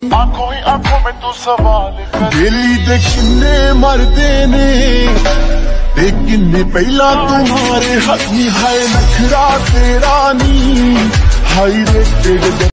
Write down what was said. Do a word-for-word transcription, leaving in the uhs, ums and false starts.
आंखों ही आंखों में तू सवाल दिली दे किन्ने मरदे ने ते किन्ने पहला तुम्हारे हथी हाय नखरा तेरा नी हाय रे तेरे